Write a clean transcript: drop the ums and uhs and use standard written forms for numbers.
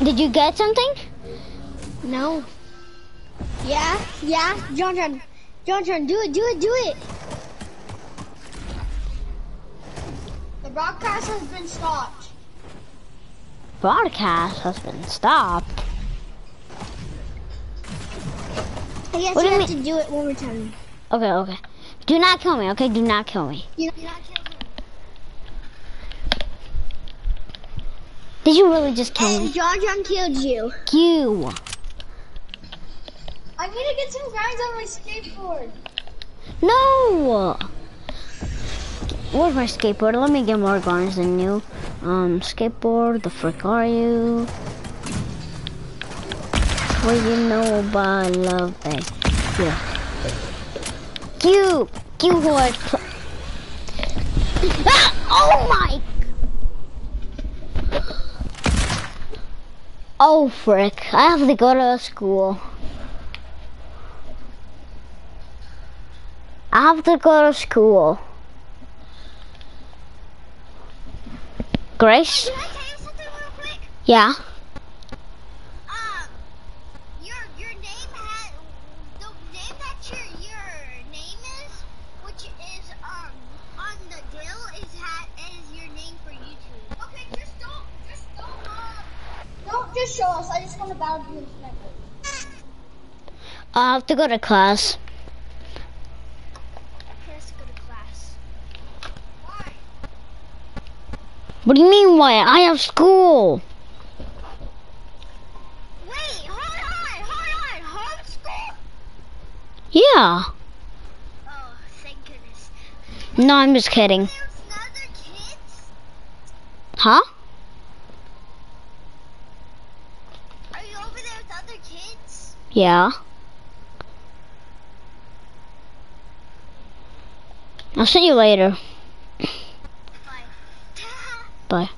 Did you get something? No. Yeah, John, do it. The broadcast has been stopped. Broadcast has been stopped. I guess What do you you have to do it one more time. Okay. Do not kill me, okay? Do not kill me. You not kill me. Did you really just kill me? And John killed you. You. I need to get some grinds on my skateboard. No! Where's my skateboard? Let me get more grinds than you. Skateboard, the frick are you? What do you know about love, babe? Yeah. You would. Oh my! Oh frick! I have to go to school. I have to go to school. Grace? Can I tell you something real quick? Yeah. Your name has the name that your name is, which is on the deal is your name for YouTube. Okay, don't just show us. I just want to battle you instead. I have to go to class. Let's go to class. Why? What do you mean why? I have school. Wait, hold on. Homeschool? Yeah. Oh, thank goodness. No, I'm just kidding. There's other kids? Huh? Are you over there with other kids? Yeah. I'll see you later. Bye. Bye.